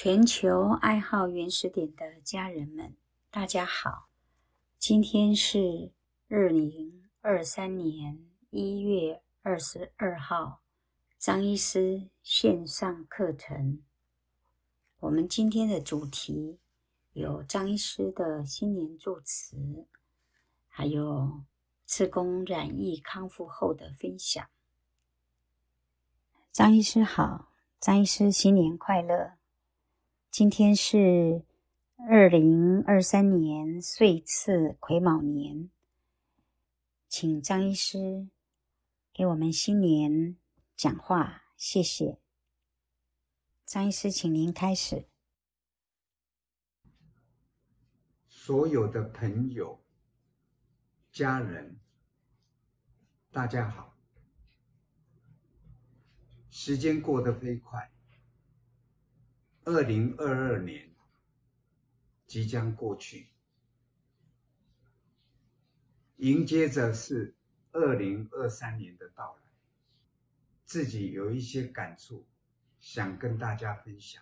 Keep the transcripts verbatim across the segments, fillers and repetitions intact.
全球爱好原始点的家人们，大家好！今天是二零二三年一月二十二号，张医师线上课程。我们今天的主题有张医师的新年祝词，还有志工染疫康复后的分享。张医师好，张医师新年快乐！今天是二零二三年岁次癸卯年，请张医师给我们新年讲话，谢谢。张医师，请您开始。 所有的朋友、家人，大家好。时间过得飞快，二零二二年即将过去，迎接着是二零二三年的到来。自己有一些感触，想跟大家分享。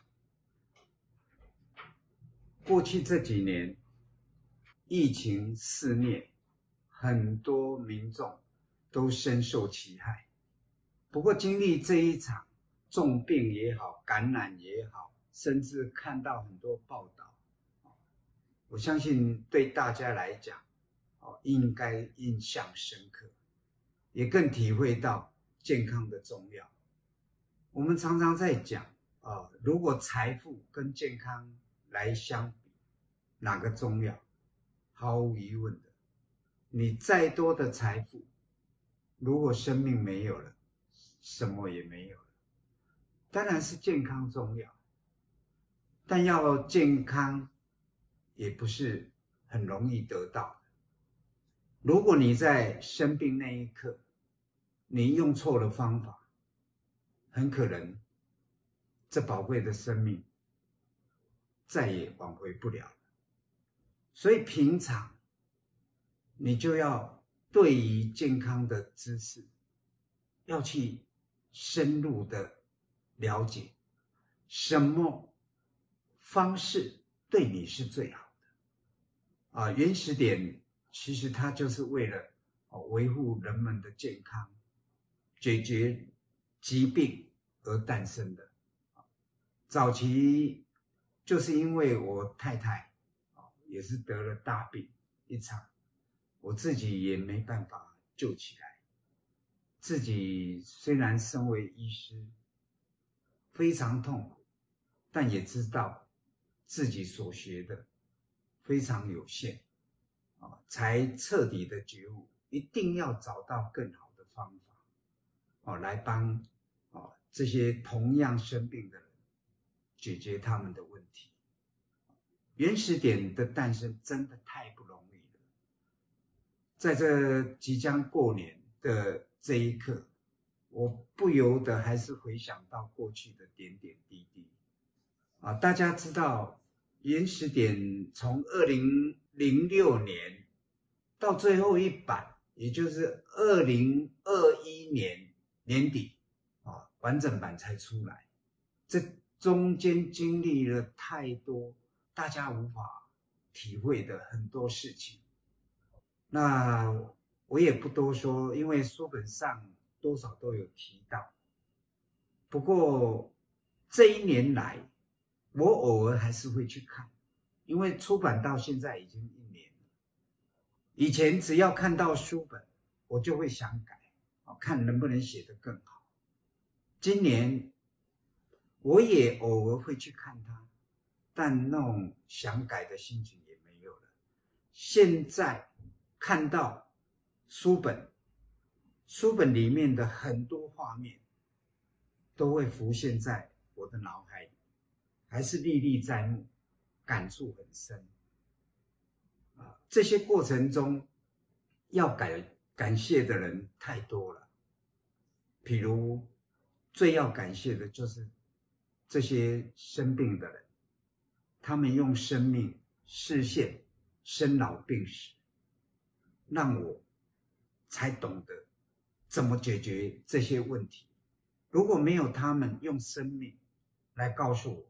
过去这几年，疫情肆虐，很多民众都深受其害。不过经历这一场重病也好，感染也好，甚至看到很多报道，我相信对大家来讲应该印象深刻，也更体会到健康的重要。我们常常在讲呃，如果财富跟健康来相比，哪个重要？毫无疑问的，你再多的财富，如果生命没有了，什么也没有了。当然是健康重要，但要健康也不是很容易得到的。如果你在生病那一刻，你用错了方法，很可能这宝贵的生命再也挽回不了了。所以平常你就要对于健康的知识要去深入的了解，什么方式对你是最好的啊？原始点其实它就是为了维护人们的健康，解决疾病而诞生的。早期就是因为我太太也是得了大病一场，我自己也没办法救起来。自己虽然身为医师，非常痛苦，但也知道自己所学的非常有限，才彻底的觉悟，一定要找到更好的方法来帮这些同样生病的人解决他们的问题。原始点的诞生真的太不容易了。在这即将过年的这一刻，我不由得还是回想到过去的点点滴滴啊！大家知道原始点从二零零六年到最后一版，也就是二零二一年年底啊，完整版才出来。这中间经历了太多大家无法体会的很多事情。那我也不多说，因为书本上多少都有提到。不过这一年来，我偶尔还是会去看，因为出版到现在已经一年了。以前只要看到书本，我就会想改，看能不能写得更好。今年我也偶尔会去看它，但那种想改的心情也没有了。现在看到书本，书本里面的很多画面都会浮现在我的脑海里，还是历历在目，感触很深。啊，这些过程中要感感谢的人太多了，譬如最要感谢的就是这些生病的人，他们用生命实现生老病死，让我才懂得怎么解决这些问题。如果没有他们用生命来告诉我，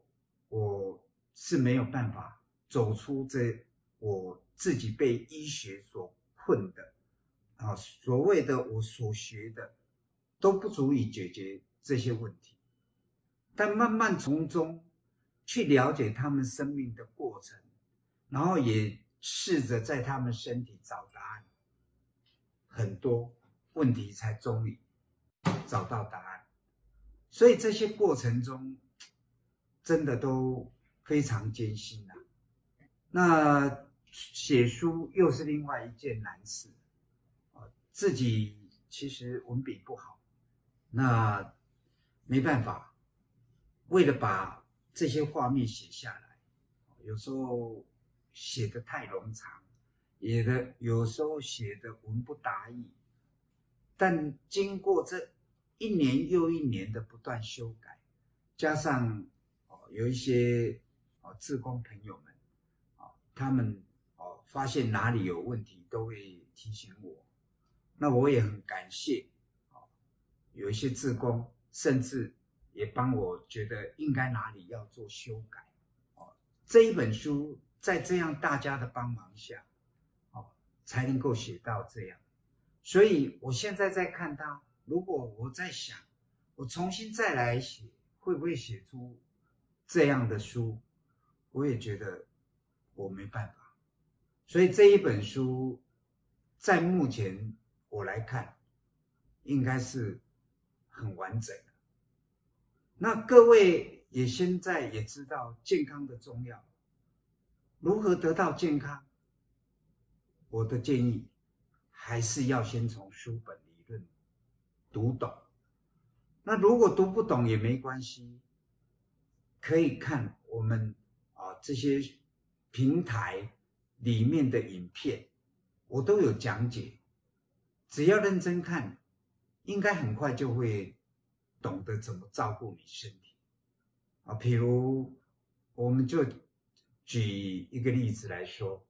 我是没有办法走出这我自己被医学所困的啊，所谓的我所学的都不足以解决这些问题，但慢慢从中去了解他们生命的过程，然后也试着在他们身体找答案，很多问题才终于找到答案。所以这些过程中真的都非常艰辛啊。那写书又是另外一件难事，自己其实文笔不好，那没办法，为了把这些画面写下来，有时候写得太冗长，也的有时候写得文不达意，但经过这一年又一年的不断修改，加上有一些志工朋友们，他们发现哪里有问题都会提醒我，那我也很感谢有一些志工甚至也帮我觉得应该哪里要做修改。这一本书在这样大家的帮忙下才能够写到这样，所以我现在在看它，如果我在想我重新再来写，会不会写出这样的书，我也觉得我没办法。所以这一本书在目前我来看应该是很完整的。那各位也现在也知道健康的重要，如何得到健康，我的建议还是要先从书本理论读懂。那如果读不懂也没关系，可以看我们啊这些平台里面的影片，我都有讲解，只要认真看，应该很快就会懂得怎么照顾你身体啊。譬如我们就举一个例子来说，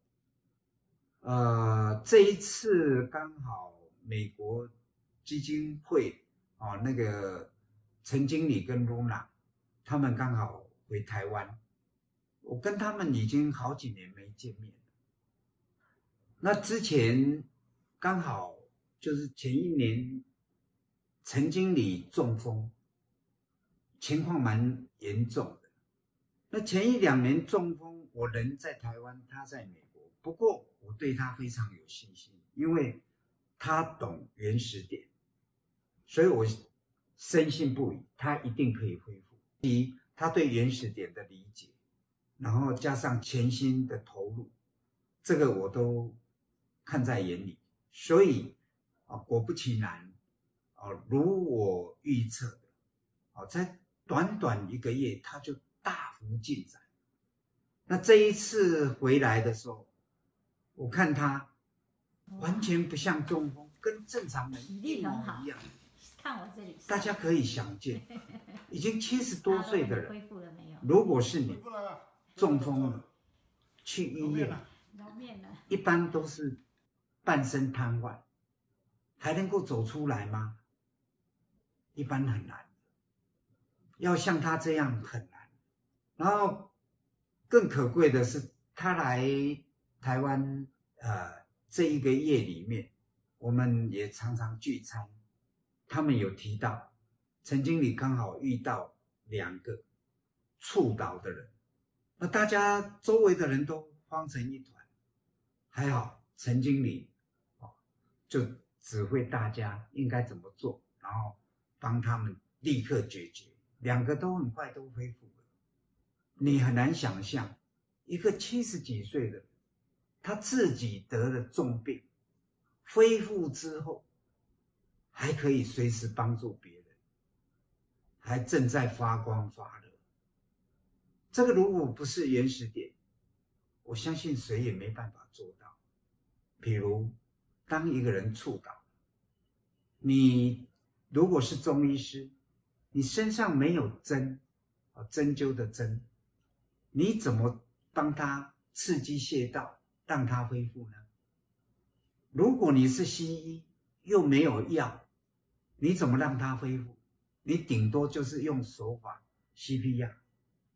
呃，这一次刚好美国基金会啊，那个陈经理跟露娜他们刚好回台湾，我跟他们已经好几年没见面了。那之前刚好就是前一年陈经理中风，情况蛮严重的。那前一两年中风，我人在台湾，他在美国，不过我对他非常有信心，因为他懂原始点，所以我深信不疑他一定可以恢复。第一，他对原始点的理解，然后加上全心的投入，这个我都看在眼里。所以啊，果不其然啊，如我预测的啊，在短短一个月他就大幅进展。那这一次回来的时候，我看他完全不像中风，跟正常人一模一样。 看我这里， 大家可以想见，已经七十多岁的人， 恢复了没有？ 如果是你中风了，去医院，一般都是半身瘫痪，还能够走出来吗？一般很难，要像他这样很难。然后更可贵的是，他来台湾呃这一个月里面，我们也常常聚餐。他们有提到陈经理刚好遇到两个猝倒的人，那大家周围的人都慌成一团，还好陈经理就指挥大家应该怎么做，然后帮他们立刻解决，两个都很快都恢复了。你很难想象一个七十几岁的人，他自己得了重病，恢复之后还可以随时帮助别人，还正在发光发热。这个如果不是原始点，我相信谁也没办法做到。比如当一个人猝倒，你如果是中医师，你身上没有针，针灸的针，你怎么帮他刺激穴道让他恢复呢？如果你是西医又没有药，你怎么让他恢复？你顶多就是用手法 C P R，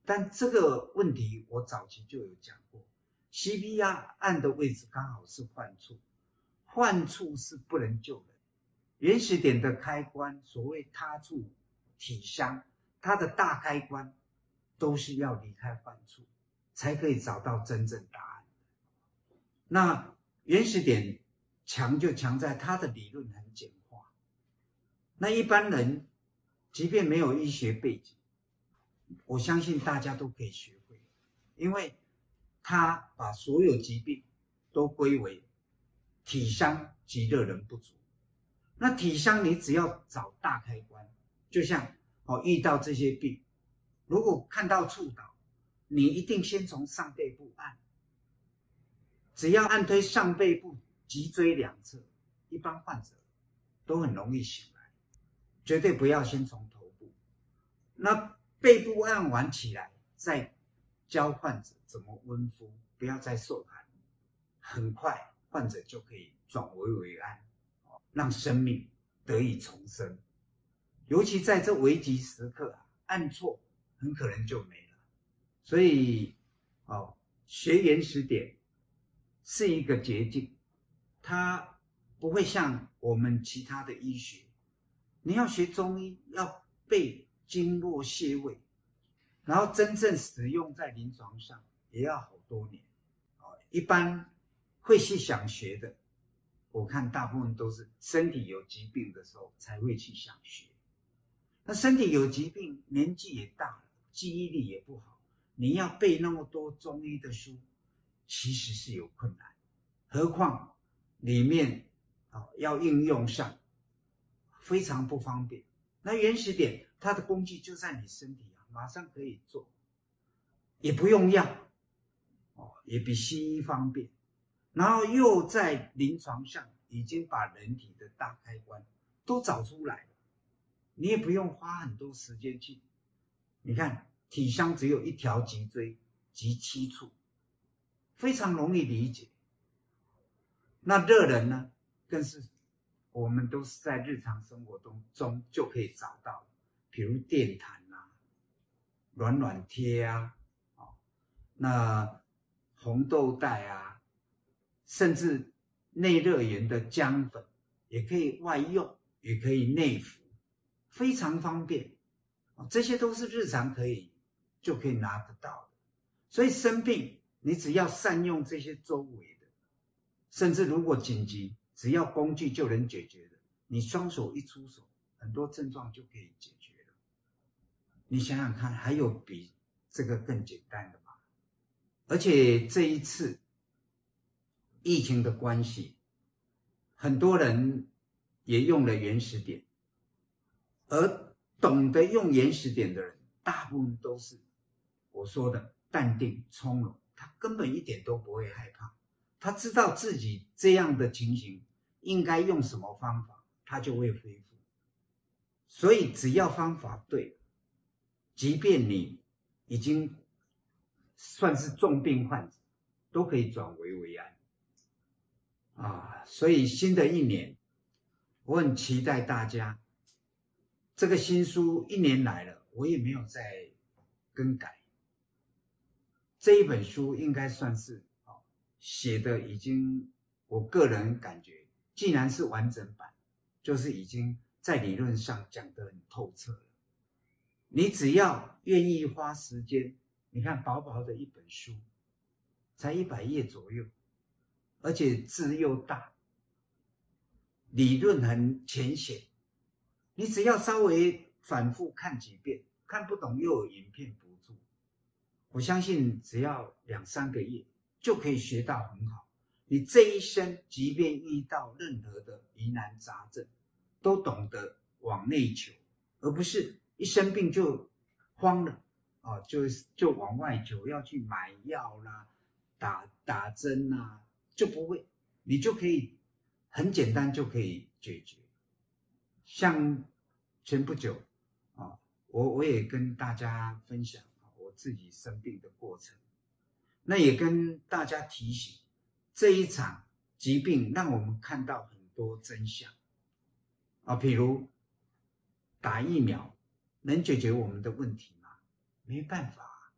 但这个问题我早期就有讲过 ，C P R 按的位置刚好是患处，患处是不能救人。原始点的开关，所谓他处、体相，它的大开关都是要离开患处，才可以找到真正答案。那原始点强就强在它的理论很简化，那一般人即便没有医学背景，我相信大家都可以学会，因为他把所有疾病都归为体伤及热能不足。那体伤你只要找大开关，就像哦遇到这些病，如果看到触导，你一定先从上背部按，只要按推上背部脊椎两侧，一般患者都很容易醒来，绝对不要先从头部。那背部按完起来，再教患者怎么温敷，不要再受寒，很快患者就可以转危为安，让生命得以重生。尤其在这危急时刻啊，按错很可能就没了。所以哦，学原始点是一个捷径，它不会像我们其他的医学，你要学中医要背经络穴位，然后真正使用在临床上也要好多年。一般会去想学的，我看大部分都是身体有疾病的时候才会去想学。那身体有疾病，年纪也大了，记忆力也不好，你要背那么多中医的书，其实是有困难。何况里面、哦、要应用上非常不方便。那原始点它的工具就在你身体啊，马上可以做，也不用药、哦、也比西医方便。然后又在临床上已经把人体的大开关都找出来了，你也不用花很多时间去。你看体伤只有一条脊椎及七处，非常容易理解。那热能呢，更是我们都是在日常生活中中就可以找到的，比如电毯啊、暖暖贴啊、哦、那红豆带啊，甚至内热源的姜粉也可以外用，也可以内服，非常方便。这些都是日常可以就可以拿得到的。所以生病你只要善用这些周围的，甚至如果紧急，只要工具就能解决的，你双手一出手，很多症状就可以解决了。你想想看，还有比这个更简单的吗？而且这一次疫情的关系，很多人也用了原始点，而懂得用原始点的人，大部分都是我说的淡定从容，他根本一点都不会害怕，他知道自己这样的情形应该用什么方法，他就会恢复。所以只要方法对，即便你已经算是重病患者，都可以转危为安啊！所以新的一年，我很期待大家。这个新书一年来了，我也没有再更改。这一本书应该算是、哦、写的已经，我个人感觉，既然是完整版，就是已经在理论上讲得很透彻了。你只要愿意花时间，你看薄薄的一本书，才一百页左右，而且字又大，理论很浅显。你只要稍微反复看几遍，看不懂又有影片辅助，我相信只要两三个月就可以学到很好。你这一生即便遇到任何的疑难杂症，都懂得往内求，而不是一生病就慌了、啊、就, 就往外求，要去买药啦、打打针啦，就不会，你就可以很简单就可以解决。像前不久啊，我我也跟大家分享我自己生病的过程，那也跟大家提醒，这一场疾病让我们看到很多真相啊，比如打疫苗能解决我们的问题吗？没办法，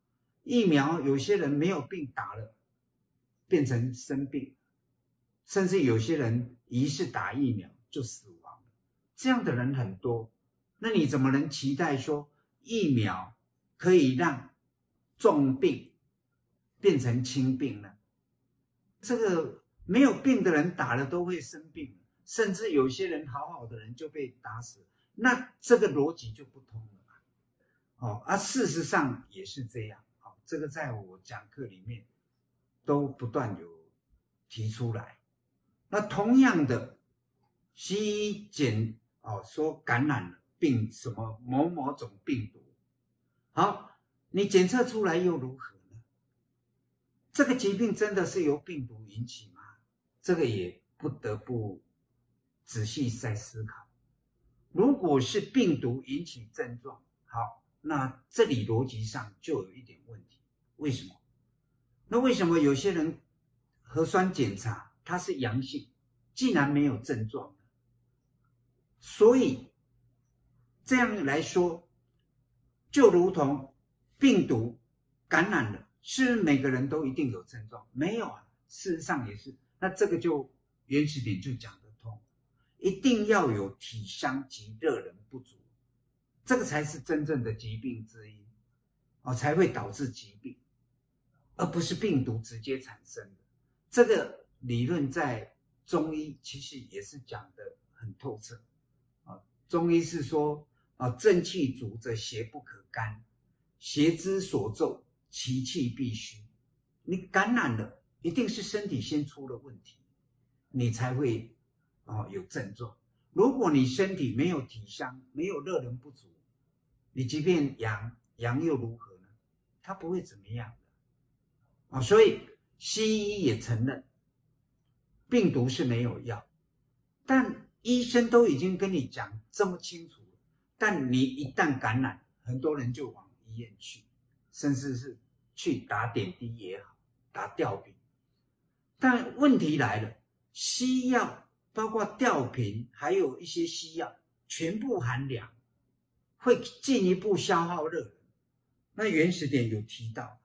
疫苗有些人没有病打了，变成生病，甚至有些人疑似打疫苗就死亡了，这样的人很多。那你怎么能期待说疫苗可以让重病变成轻病呢？这个没有病的人打了都会生病，甚至有些人好好的人就被打死，那这个逻辑就不通了嘛。哦，而、啊、事实上也是这样。哦，这个在我讲课里面都不断有提出来。那同样的，西医检哦说感染了病什么某某种病毒，好，你检测出来又如何呢？这个疾病真的是由病毒引起吗？这个也不得不仔细再思考。如果是病毒引起症状，好，那这里逻辑上就有一点问题。为什么？那为什么有些人核酸检查它是阳性，竟然没有症状呢？所以这样来说，就如同病毒感染了，是每个人都一定有症状？没有啊，事实上也是。那这个就原始点就讲得通，一定要有体伤及热能不足，这个才是真正的疾病之一，哦，才会导致疾病，而不是病毒直接产生的。这个理论在中医其实也是讲得很透彻。啊，中医是说啊，正气足则邪不可干，邪之所奏，其气必虚。你感染了，一定是身体先出了问题，你才会哦有症状。如果你身体没有体伤，没有热能不足，你即便阳阳又如何呢？它不会怎么样的。啊，所以西医也承认病毒是没有药，但医生都已经跟你讲这么清楚了，但你一旦感染，很多人就往医院去，甚至是去打点滴也好，打吊瓶。但问题来了，西药包括吊瓶还有一些西药全部含量，会进一步消耗热能。那原始点有提到，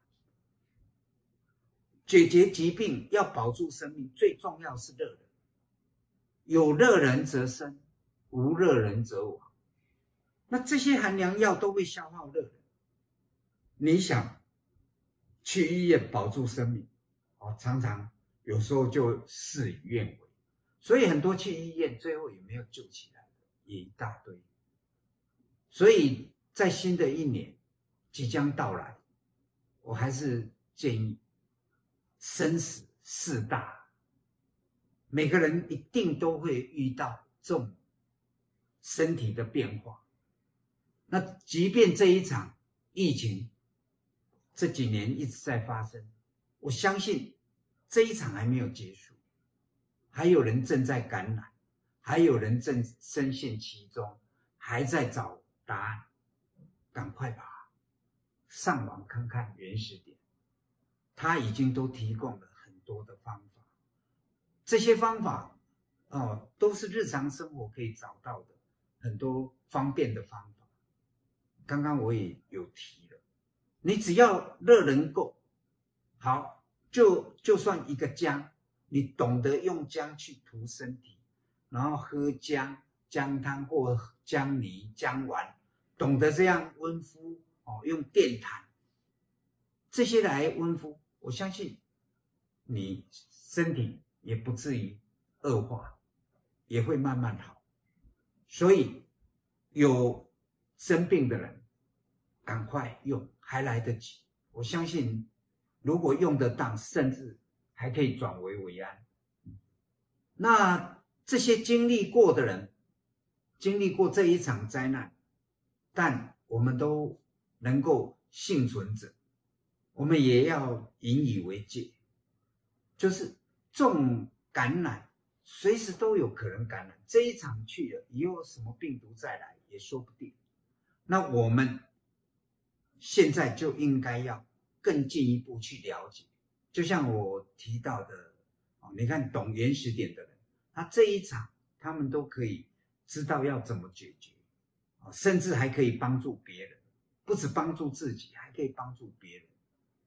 解决疾病要保住生命，最重要是热能。有热能则生，无热能则亡。那这些寒凉药都会消耗热能，你想去医院保住生命，哦，常常有时候就事与愿违。所以很多去医院最后也没有救起来的，也一大堆。所以在新的一年即将到来，我还是建议生死事大，每个人一定都会遇到这种身体的变化。那即便这一场疫情这几年一直在发生，我相信这一场还没有结束，还有人正在感染，还有人正深陷其中，还在找答案。赶快吧，上网看看原始点，他已经都提供了很多的方法。这些方法哦，都是日常生活可以找到的很多方便的方法。刚刚我也有提了，你只要热能够好，就就算一个姜，你懂得用姜去涂身体，然后喝姜姜汤或姜泥姜丸，懂得这样温敷哦，用电毯这些来温敷，我相信你身体也不至于恶化，也会慢慢好。所以有生病的人赶快用，还来得及。我相信如果用得当，甚至还可以转危为安。那这些经历过的人，经历过这一场灾难，但我们都能够幸存者，我们也要引以为戒。就是重感染随时都有可能感染，这一场去了以后什么病毒再来也说不定。那我们现在就应该要更进一步去了解，就像我提到的，你看懂原始点的人，他这一场他们都可以知道要怎么解决，甚至还可以帮助别人，不只帮助自己，还可以帮助别人。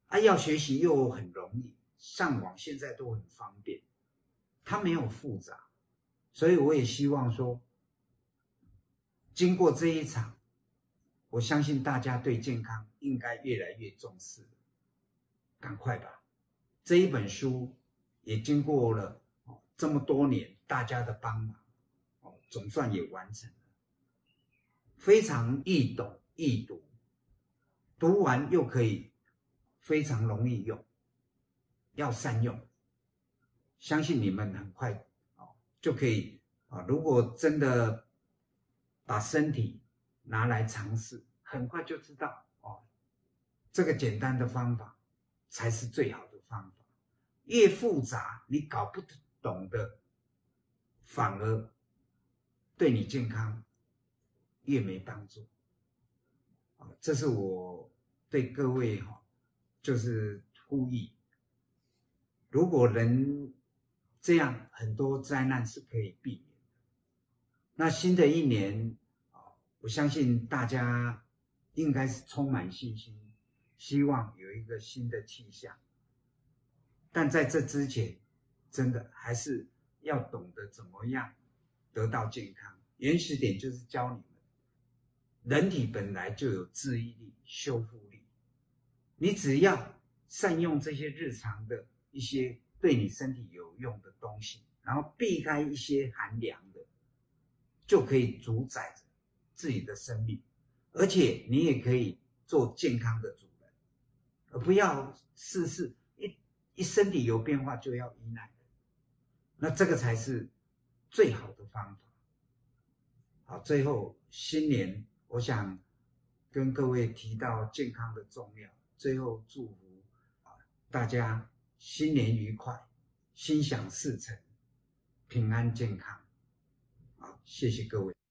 啊，要学习又很容易，上网现在都很方便，它没有复杂，所以我也希望说，经过这一场，我相信大家对健康应该越来越重视，赶快吧！这一本书也经过了这么多年大家的帮忙，总算也完成了，非常易懂易读，读完又可以非常容易用，要善用。相信你们很快就可以，如果真的把身体拿来尝试，很快就知道哦，这个简单的方法才是最好的方法。越复杂你搞不懂的，反而对你健康越没帮助。这是我对各位就是呼吁，如果能这样，很多灾难是可以避免的。那新的一年，我相信大家应该是充满信心，希望有一个新的气象。但在这之前，真的还是要懂得怎么样得到健康。原始点就是教你们，人体本来就有治愈力、修复力，你只要善用这些日常的一些对你身体有用的东西，然后避开一些寒凉的，就可以主宰着自己的生命，而且你也可以做健康的主人，而不要事事一一身体有变化就要依赖人，那这个才是最好的方法。好，最后新年我想跟各位提到健康的重要，最后祝福大家新年愉快，心想事成，平安健康。好，谢谢各位。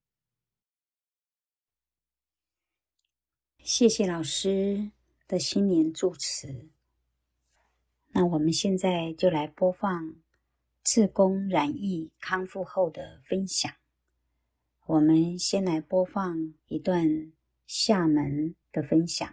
谢谢老师的新年祝词。那我们现在就来播放志工染疫康复后的分享。我们先来播放一段厦门的分享。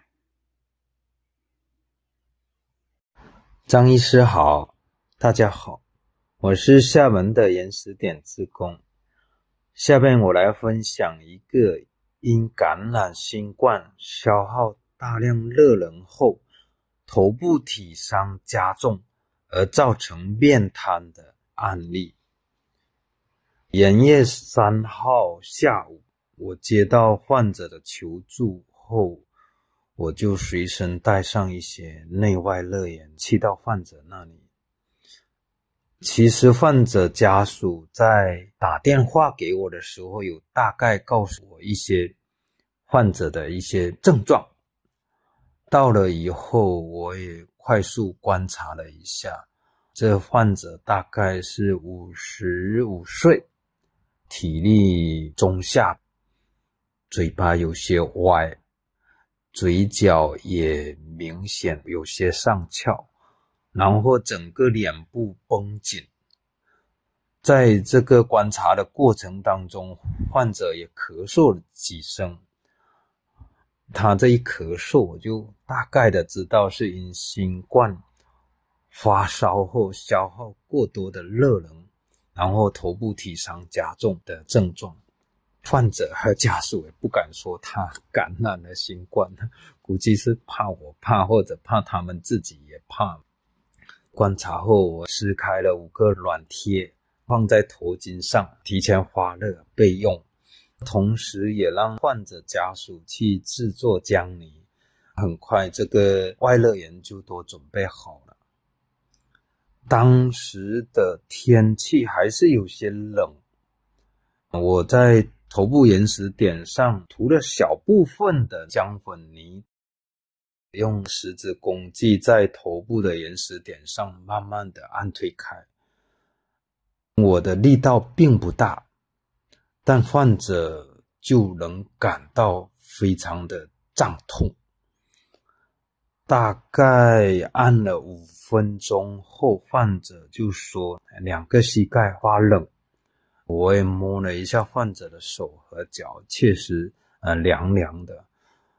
张医师好，大家好，我是厦门的原始点志工。下面我来分享一个因感染新冠消耗大量热能后，头部体伤加重而造成面瘫的案例。元月三号下午，我接到患者的求助后，我就随身带上一些内外热源去到患者那里。其实患者家属在打电话给我的时候，有大概告诉我一些患者的一些症状。到了以后，我也快速观察了一下，这患者大概是五十五岁，体力中下，嘴巴有些歪，嘴角也明显有些上翘，然后整个脸部绷紧。在这个观察的过程当中，患者也咳嗽了几声。他这一咳嗽，我就大概的知道是因新冠发烧后消耗过多的热能，然后头部体伤加重的症状。患者和家属也不敢说他感染了新冠，估计是怕我怕，或者怕他们自己也怕。观察后，我撕开了五个软贴，放在头巾上，提前发热备用，同时也让患者家属去制作姜泥。很快这个外热源就都准备好了。当时的天气还是有些冷，我在头部原始点上涂了小部分的姜粉泥，用食指工具在头部的原始点上慢慢的按推开。我的力道并不大，但患者就能感到非常的胀痛。大概按了五分钟后，患者就说两个膝盖发冷。我也摸了一下患者的手和脚，确实呃凉凉的。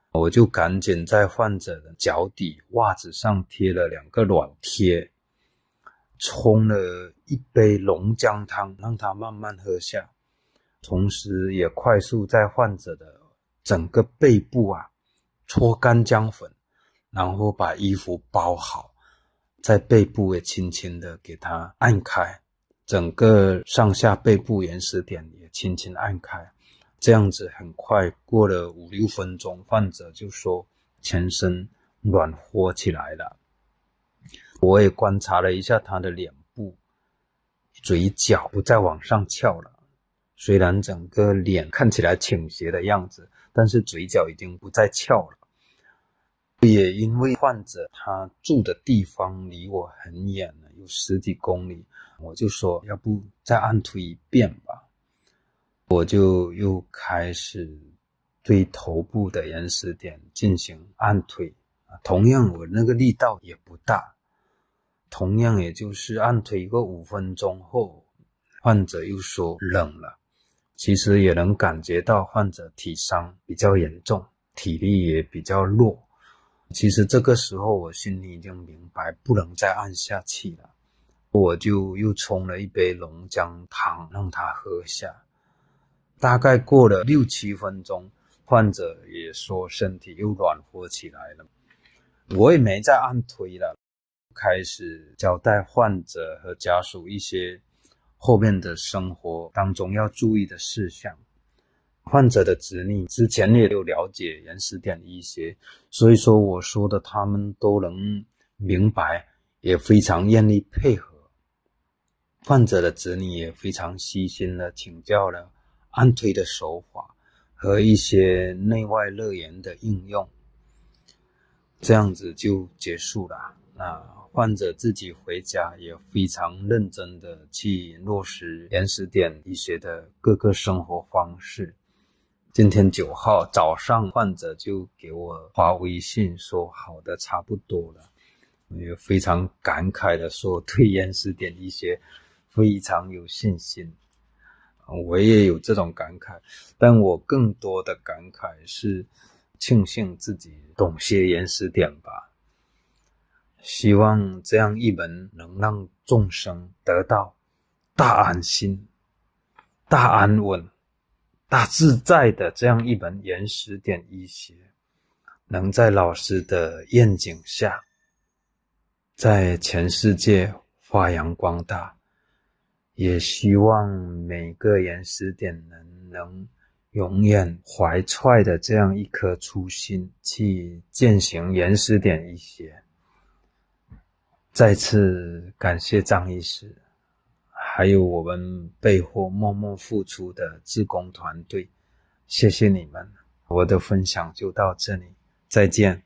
我就赶紧在患者的脚底袜子上贴了两个软贴，冲了一杯龙姜汤让他慢慢喝下，同时也快速在患者的整个背部啊搓干姜粉，然后把衣服包好，在背部也轻轻的给他按开，整个上下背部延时点也轻轻按开。这样子很快过了五六分钟，患者就说全身暖和起来了。我也观察了一下他的脸部，嘴角不再往上翘了，虽然整个脸看起来倾斜的样子，但是嘴角已经不再翘了。也因为患者他住的地方离我很远了，有十几公里，我就说要不再按推一遍吧。我就又开始对头部的延时点进行按推，同样我那个力道也不大，同样也就是按推个五分钟后，患者又说冷了。其实也能感觉到患者体伤比较严重，体力也比较弱。其实这个时候我心里已经明白不能再按下去了，我就又冲了一杯龙姜汤让他喝下。大概过了六七分钟，患者也说身体又暖和起来了。我也没再按推了，开始交代患者和家属一些后面的生活当中要注意的事项。患者的子女之前也有了解延时点医学，所以说我说的他们都能明白，也非常愿意配合。患者的子女也非常细心的请教了按推的手法和一些内外热源的应用，这样子就结束了。那患者自己回家也非常认真的去落实延时点医学的各个生活方式。今天九号早上，患者就给我发微信说好的差不多了，我也非常感慨的说对延时点医学非常有信心。我也有这种感慨，但我更多的感慨是庆幸自己懂些延时点吧。希望这样一门能让众生得到大安心、大安稳、大自在的这样一门延时点医学，能在老师的愿景下，在全世界发扬光大。也希望每个延时点人能永远怀揣的这样一颗初心，去践行延时点医学。再次感谢张医师，还有我们背后默默付出的志工团队，谢谢你们。我的分享就到这里，再见。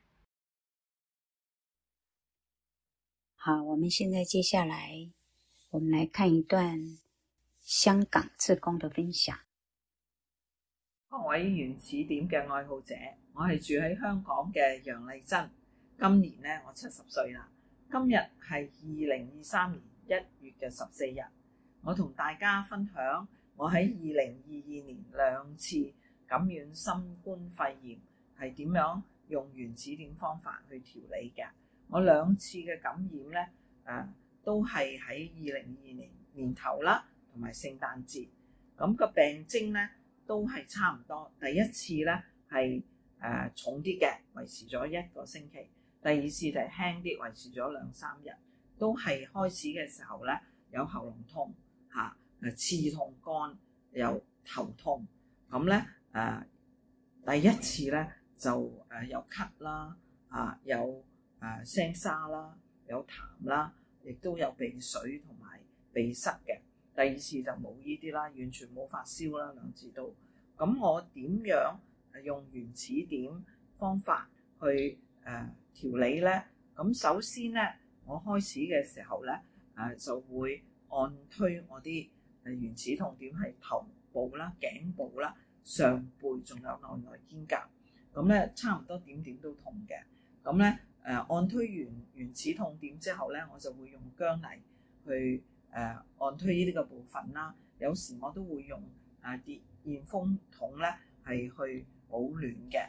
好，我们现在接下来我们来看一段香港志工的分享。 各位原始點嘅愛好者，我係住喺香港嘅楊麗珍，今年咧我七十歲啦。今日係二零二三年一月嘅十四日，我同大家分享我喺二零二二年兩次感染新冠肺炎係點樣用原始點方法去調理嘅。我兩次嘅感染咧，誒、呃、都係喺二零二二年年頭啦，同埋聖誕節。咁、個病徵咧都係差唔多。第一次咧係誒重啲嘅，維持咗一個星期；第二次就係輕啲，維持咗兩三日。都係開始嘅時候咧有喉嚨痛嚇，誒刺痛肝，有頭痛。咁咧誒第一次咧就誒有咳啦，啊有誒聲沙啦，有痰啦，亦都有鼻水同埋鼻塞嘅。第二次就冇呢啲啦，完全冇發燒啦，兩次都。咁我點樣用原始點方法去誒、呃、調理咧？咁首先咧，我開始嘅時候咧，誒、呃、就會按推我啲誒原始痛點係頭部啦、頸部啦、上背，仲有內內肩胛。咁咧差唔多點點都痛嘅。咁咧誒按推完原始痛點之後咧，我就會用薑泥去誒、呃、按推呢啲個部分啦。有時我都會用誒電電風筒咧係去保暖嘅。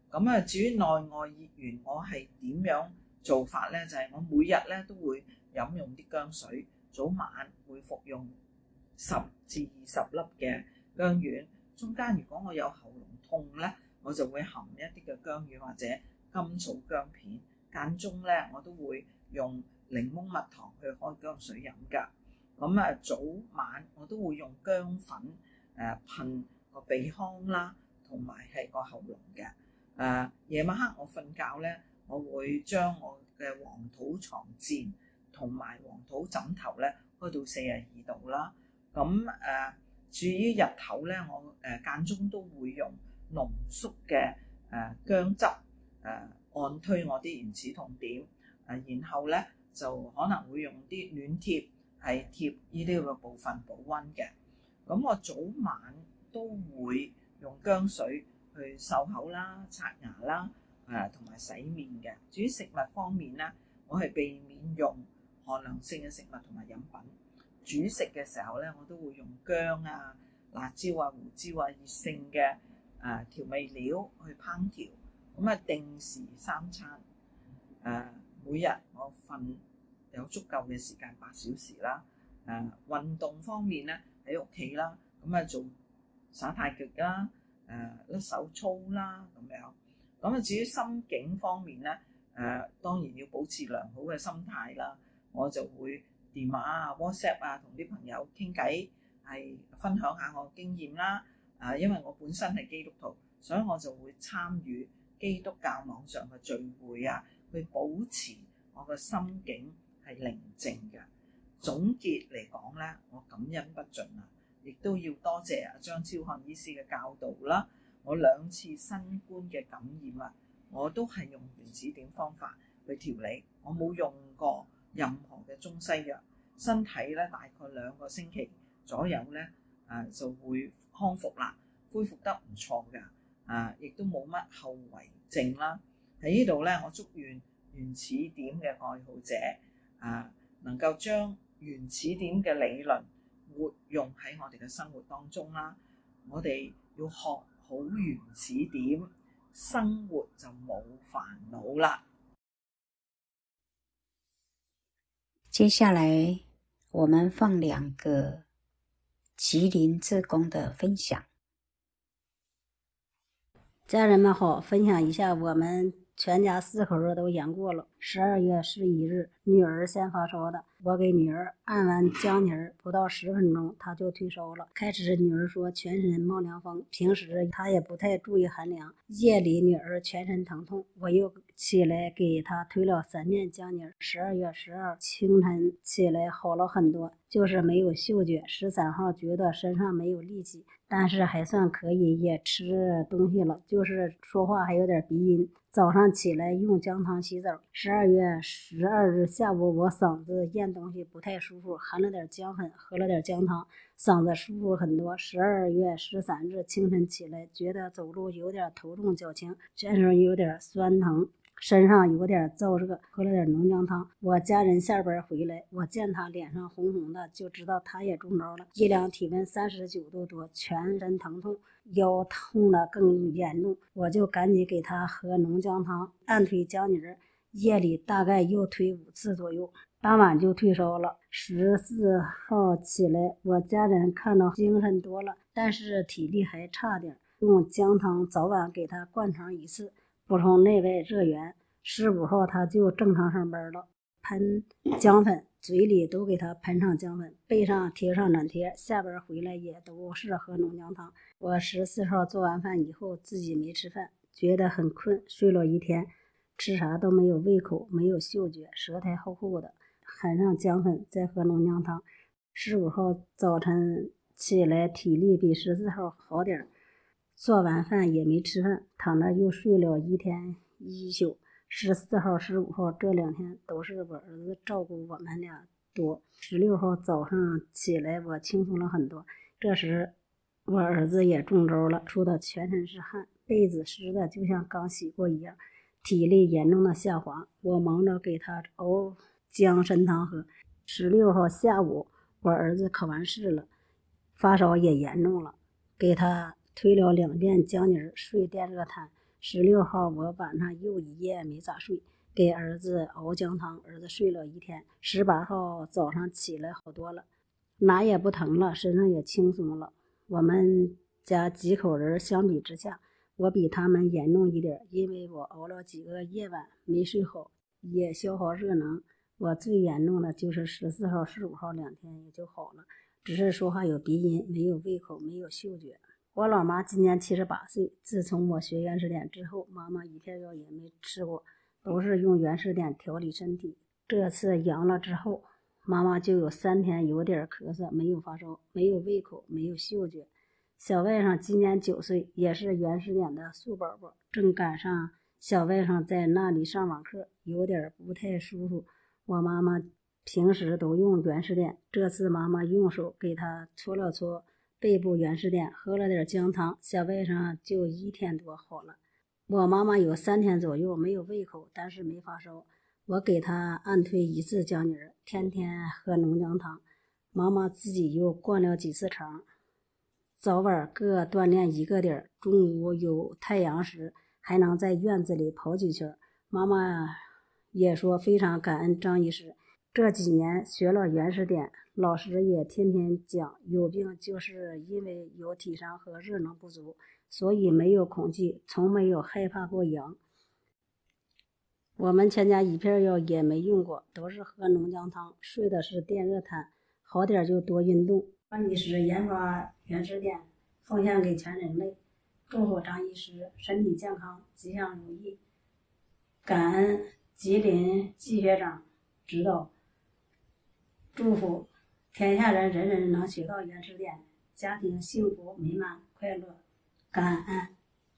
咁啊，至於內外熱源，我係點樣做法咧？就係、是、我每日咧都會飲用啲薑水，早晚會服用十至二十粒嘅薑丸。中間如果我有喉嚨痛咧，我就會含一啲嘅薑丸或者甘草薑片。間中咧我都會用檸檬蜜糖去開薑水飲㗎。咁啊，早晚我都會用薑粉誒噴個鼻腔啦，同埋係個喉嚨嘅。誒、呃、夜晚黑我瞓覺咧，我會將我嘅黃土床墊同埋黃土枕頭咧開到四十二度啦。咁誒、呃，至於日頭咧，我誒間中都會用濃縮嘅誒薑汁誒、呃、按推我啲原始痛點，誒、呃、然後咧就可能會用啲暖貼係貼呢啲嘅部分保溫嘅。咁我早晚都會用薑水去漱口啦、刷牙啦，誒同埋洗面嘅。至於食物方面咧，我係避免用寒涼性嘅食物同埋飲品。煮食嘅時候咧，我都會用薑啊、辣椒啊、胡椒啊、熱性嘅誒調味料去烹調。咁啊，定時三餐，誒、呃、每日我瞓有足夠嘅時間八小時啦。誒、呃、運動方面咧，喺屋企啦，咁啊做耍太極啦，誒、呃、甩手操啦咁樣。咁啊，至於心境方面咧，誒、呃、當然要保持良好嘅心態啦。我就會電話啊、WhatsApp 啊，同啲朋友傾偈，係分享下我經驗啦。啊，因為我本身係基督徒，所以我就會參與基督教網上嘅聚會啊，去保持我嘅心境係寧靜嘅。總結嚟講咧，我感恩不盡啊，亦都要多謝啊張超漢醫師嘅教導啦。我兩次新冠嘅感染啊，我都係用原始點方法去調理，我冇用過任何嘅中西藥，身體咧大概兩個星期左右咧，誒就會康復啦，恢復得唔錯㗎，啊，亦都冇乜後遺症啦。喺呢度咧，我祝願原始點嘅愛好者啊，能夠將原始點嘅理論活用喺我哋嘅生活當中啦。我哋要學好原始點，生活就冇煩惱啦。 接下來我們放兩個吉林志工的分享。 家人們好，分享一下我們全家四口都陽過了。十二月十一日，女兒先發燒的，我給女兒按完薑泥兒，不到十分鐘，她就退燒了。開始女兒說全身冒涼風，平時她也不太注意寒涼。夜裡女兒全身疼痛，我又起來給她推了三遍薑泥兒。十二月十二清晨起來好了很多，就是沒有嗅覺。十三號覺得身上沒有力氣，但是還算可以，也吃東西了，就是說話還有點鼻音。早上起來用薑湯洗澡。十二月十二日下午，我嗓子咽東西不太舒服，含了點薑粉，喝了點薑湯，嗓子舒服很多。十二月十三日清晨起來，覺得走路有點頭重腳輕，全身有點酸疼，身上有點燥熱，喝了點濃薑湯。我家人下班回來，我見他臉上紅紅的，就知道他也中招了。一量體溫三十九度多，全身疼痛，腰痛的更嚴重，我就趕緊給他喝濃薑湯，按推薑泥兒，夜裡大概又推五次左右，當晚就退燒了。十四號起來，我家人看到精神多了，但是體力還差點，用薑湯早晚給他灌腸一次，補充內外熱源。十五號他就正常上班了，噴薑粉，嘴裡都給他噴上薑粉，背上貼上暖貼，下班回來也都是喝濃薑湯。我十四號做完飯以後自己沒吃飯，覺得很困，睡了一天，吃啥都沒有胃口，沒有嗅覺，舌苔厚厚的，含上薑粉再喝濃薑湯。十五號早晨起來體力比十四號好點，做完飯也沒吃飯，躺着又睡了一天一宿。十四號、十五號這兩天都是我兒子照顧我們倆多。十六號早上起來我輕鬆了很多，這時我兒子也中招了，出的全身是汗，被子濕的就像剛洗過一樣，體力嚴重的下滑。我忙着給他熬薑參湯喝。十六號下午我兒子考完試了，發燒也嚴重了，給他推了兩遍薑泥兒，睡電熱毯， 十六号我晚上又一夜没咋睡，给儿子熬姜汤，儿子睡了一天。十八号早上起来好多了，哪也不疼了，身上也轻松了。我们家几口人相比之下，我比他们严重一点，因为我熬了几个夜晚没睡好，也消耗热能。我最严重的就是十四号、十五号两天也就好了，只是说话有鼻音，没有胃口，没有嗅觉。我老妈今年七十八岁，自从我学原始点之后，妈妈一片药也没吃过，都是用原始点调理身体。这次阳了之后，妈妈就有三天有点咳嗽，没有发烧，没有胃口，没有嗅觉。小外甥今年九岁，也是原始点的素宝宝，正赶上小外甥在那里上网课，有点不太舒服。我妈妈平时都用原始点，这次妈妈用手给他搓了搓背部原始点，喝了点姜汤，小外甥就一天多好了。我妈妈有三天左右没有胃口，但是没发烧。我给她按推一次姜泥，天天喝浓姜汤。妈妈自己又灌了几次肠，早晚各锻炼一个点，中午有太阳时还能在院子里跑几圈。妈妈也说非常感恩张医师，这几年学了原始点，老师也天天讲，有病就是因为有体伤和热能不足，所以没有恐惧，从没有害怕过阳。我们全家一片药也没用过，都是喝浓姜汤，睡的是电热毯，好点就多运动。张医师研发原始点，奉献给全人类，祝福张医师身体健康，吉祥如意。感恩吉林季学长指导，祝福天下人人人能学到原始点，家庭幸福美满快乐。感恩。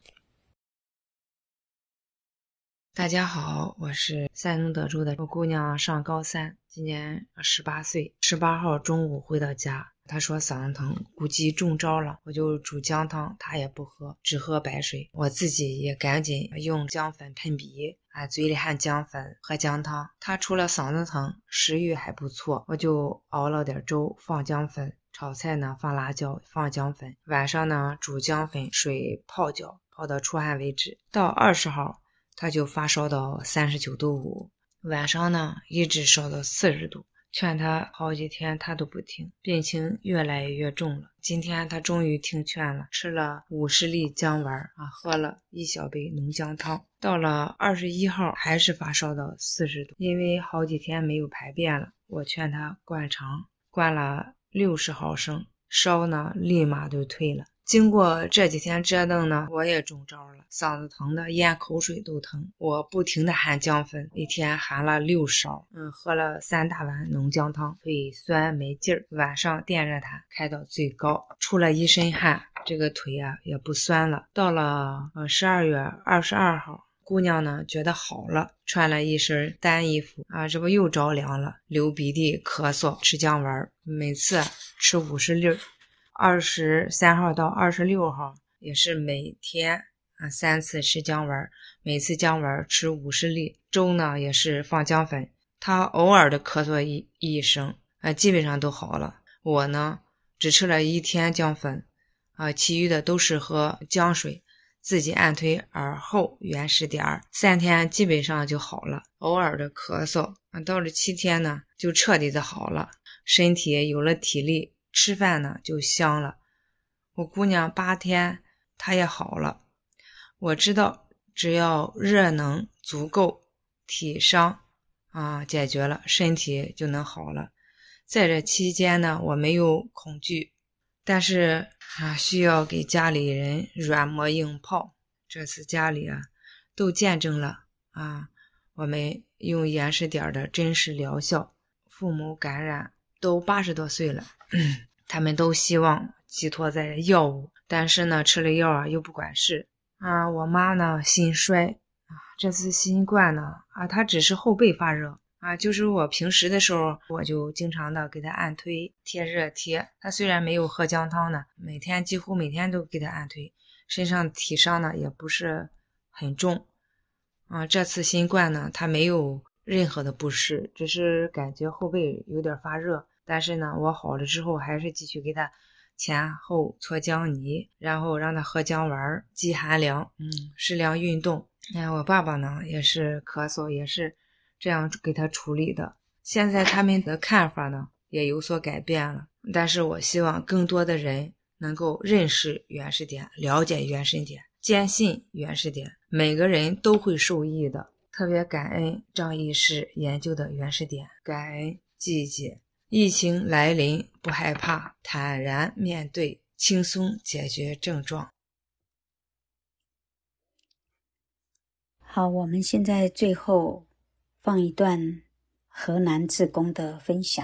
大家好，我是山东德州的，我姑娘上高三，今年十八岁，十八号中午回到家，她说嗓子疼，估计中招了，我就煮姜汤，她也不喝，只喝白水。我自己也赶紧用姜粉喷鼻，啊，嘴里含姜粉，喝姜汤。她除了嗓子疼，食欲还不错，我就熬了点粥，放姜粉，炒菜呢放辣椒，放姜粉，晚上呢煮姜粉水泡脚，泡到出汗为止。到二十号他就发烧到三十九度五，晚上呢一直烧到四十度，劝他好几天他都不听，病情越来越重了。今天他终于听劝了，吃了五十粒姜丸啊，喝了一小杯浓姜汤。到了二十一号还是发烧到四十度，因为好几天没有排便了，我劝他灌肠，灌了六十毫升，烧呢立马就退了。经过这几天折腾呢，我也中招了，嗓子疼的咽口水都疼。我不停的含姜粉，一天含了六勺，嗯，喝了三大碗浓姜汤，腿酸没劲儿。晚上电热毯开到最高，出了一身汗，这个腿啊也不酸了。到了呃十二月二十二号，姑娘呢觉得好了，穿了一身单衣服啊，这不又着凉了，流鼻涕咳嗽，吃姜丸，每次吃五十粒。二十三号到二十六号也是每天啊三次吃姜丸，每次姜丸吃五十粒，粥呢也是放姜粉。他偶尔的咳嗽一一声啊，基本上都好了。我呢只吃了一天姜粉啊，其余的都是喝姜水，自己按推耳后原始点儿，三天基本上就好了。偶尔的咳嗽啊，到了七天呢就彻底的好了，身体有了体力，吃饭呢就香了。我姑娘八天她也好了。我知道只要热能足够，体伤啊解决了，身体就能好了。在这期间呢，我没有恐惧，但是啊需要给家里人软磨硬泡。这次家里啊都见证了啊我们用原始点的真实疗效。父母感染都八十多岁了，他们都希望寄托在药物，但是呢吃了药啊又不管事啊。我妈呢心衰啊，这次新冠呢啊她只是后背发热啊，就是我平时的时候我就经常的给她按推贴热贴，她虽然没有喝姜汤呢，每天几乎每天都给她按推，身上体伤呢也不是很重啊。这次新冠呢她没有任何的不适，只是感觉后背有点发热，但是呢我好了之后还是继续给他前后搓姜泥，然后让他喝姜丸，忌寒凉，嗯，适量运动。哎，我爸爸呢也是咳嗽，也是这样给他处理的。现在他们的看法呢也有所改变了，但是我希望更多的人能够认识元始点，了解元始点，坚信元始点，每个人都会受益的。特别感恩张医师研究的元始点，感恩季节。疫情来临不害怕，坦然面对，轻松解决症状。 好，我们现在最后放一段河南志工的分享。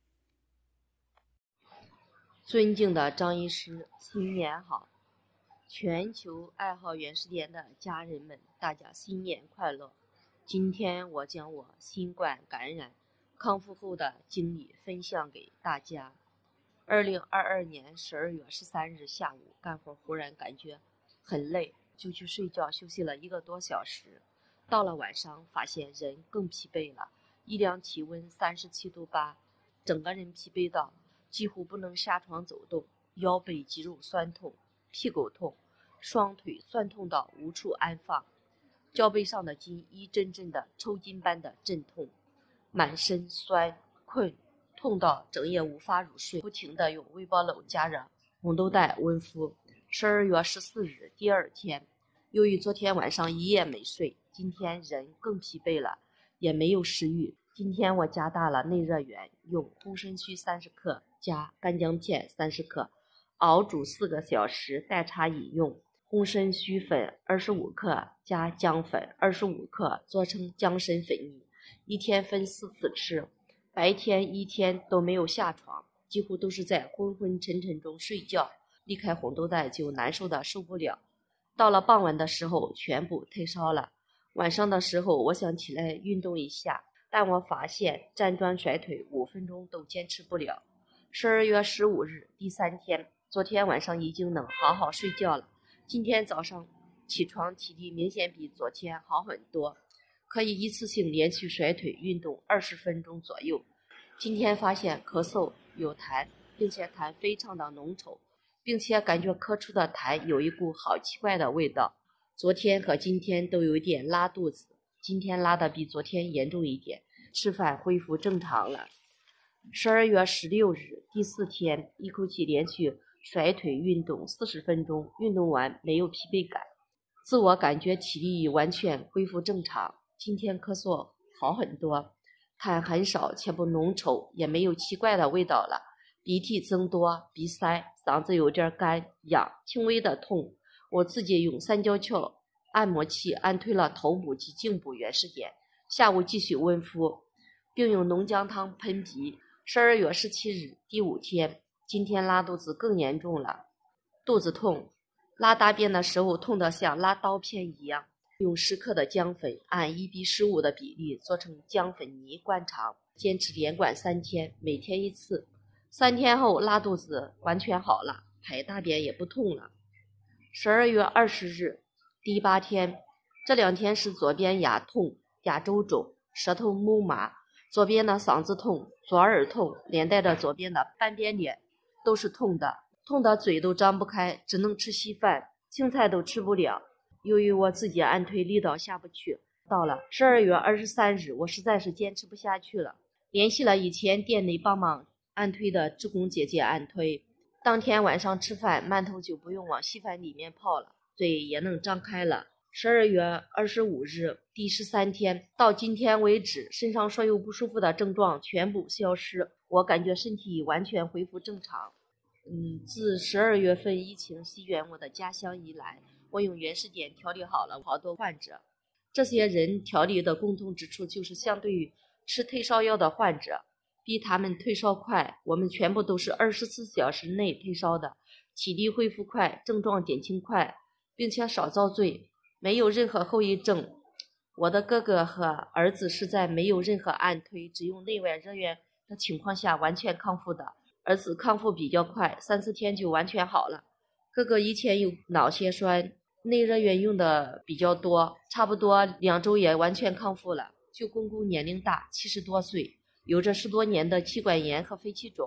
尊敬的张医师，新年好！全球爱好元始点的家人们，大家新年快乐！今天我将我新冠感染康复后的经历分享给大家。二零二二年十二月十三日下午，干活忽然感觉很累，就去睡觉休息了一个多小时。到了晚上，发现人更疲惫了，一量体温三十七度八，整个人疲惫到几乎不能下床走动，腰背肌肉酸痛，屁股痛，双腿酸痛到无处安放，脚背上的筋一阵阵的抽筋般的阵痛，满身酸困，痛到整夜无法入睡，不停地用微波炉加热红豆袋温敷。十二月十四日第二天，由于昨天晚上一夜没睡，今天人更疲惫了，也没有食欲。今天我加大了内热源，用红参须三十克加干姜片三十克，熬煮四个小时，代茶饮用。红参须粉二十五克加姜粉二十五克，做成姜参粉泥，一天分四次吃。白天一天都没有下床，几乎都是在昏昏沉沉中睡觉，离开红豆袋就难受的受不了。到了傍晚的时候全部退烧了，晚上的时候我想起来运动一下，但我发现站桩甩腿五分钟都坚持不了。十二月十五日第三天，昨天晚上已经能好好睡觉了，今天早上起床体力明显比昨天好很多，可以一次性连续甩腿运动二十分钟左右。今天发现咳嗽有痰，并且痰非常的浓稠，并且感觉咳出的痰有一股好奇怪的味道。昨天和今天都有一点拉肚子，今天拉的比昨天严重一点，吃饭恢复正常了。十二月十六日第四天，一口气连续甩腿运动四十分钟，运动完没有疲惫感，自我感觉体力已完全恢复正常。今天咳嗽好很多，痰很少且不浓稠，也没有奇怪的味道了，鼻涕增多，鼻塞，嗓子有点干痒，轻微的痛。我自己用三焦鞘按摩器按推了头部及颈部元始点，下午继续温敷，并用浓姜汤喷鼻。十二月十七日第五天，今天拉肚子更严重了，肚子痛，拉大便的时候痛得像拉刀片一样，用十克的姜粉按一比十五的比例做成姜粉泥灌肠，坚持连灌三天，每天一次。三天后拉肚子完全好了，排大便也不痛了。十二月二十日第八天，这两天是左边牙痛、牙周肿、舌头木麻，左边的嗓子痛、左耳痛，连带着左边的半边脸都是痛的，痛的嘴都张不开，只能吃稀饭，青菜都吃不了。由于我自己按推力道下不去，到了十二月二十三日，我实在是坚持不下去了，联系了以前店内帮忙按推的职工姐姐按推。当天晚上吃饭，馒头就不用往稀饭里面泡了，嘴也能张开了。十二月二十五日第十三天，到今天为止，身上所有不舒服的症状全部消失，我感觉身体完全恢复正常。嗯，自十二月份疫情席卷我的家乡以来，我用元始点调理好了好多患者。这些人调理的共同之处就是相对于吃退烧药的患者，比他们退烧快，我们全部都是二十四小时内退烧的，体力恢复快，症状减轻快，并且少遭罪，没有任何后遗症。我的哥哥和儿子是在没有任何按推，只用内外热源的情况下完全康复的。儿子康复比较快，三四天就完全好了。哥哥以前有脑血栓，内热源用的比较多，差不多两周也完全康复了。舅公公年龄大，七十多岁，有着十多年的气管炎和肺气肿，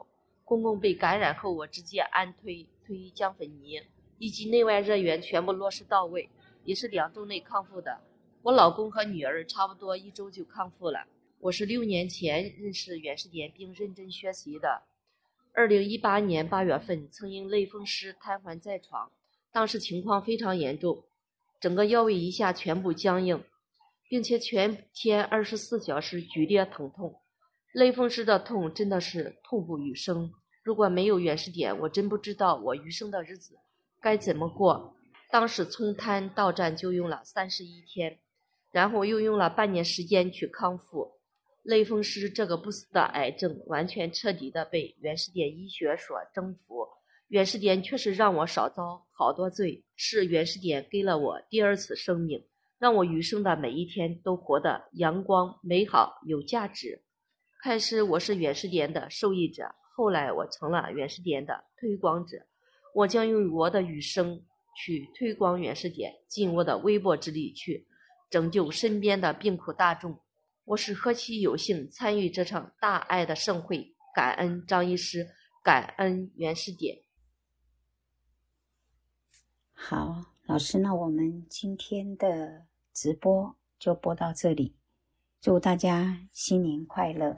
公公被感染后，我直接安推推姜粉泥，以及内外热源全部落实到位，也是两周内康复的。我老公和女儿差不多一周就康复了。我是六年前认识远视点并认真学习的。二零一八年八月份，曾因类风湿瘫痪在床，当时情况非常严重，整个腰围以下全部僵硬，并且全天二十四小时剧烈疼痛。类风湿的痛真的是痛不欲生，如果没有远视点，我真不知道我余生的日子该怎么过。当时从瘫到站就用了三十一天，然后又用了半年时间去康复。类风湿这个不死的癌症完全彻底的被远视点医学所征服。远视点确实让我少遭好多罪，是远视点给了我第二次生命，让我余生的每一天都活得阳光美好有价值。开始我是远视点的受益者，后来我成了远视点的推广者。我将用我的余生去推广远视点，尽我的微薄之力去拯救身边的病苦大众。我是何其有幸参与这场大爱的盛会，感恩张医师，感恩远视点。 好，老师，那我们今天的直播就播到这里，祝大家新年快乐。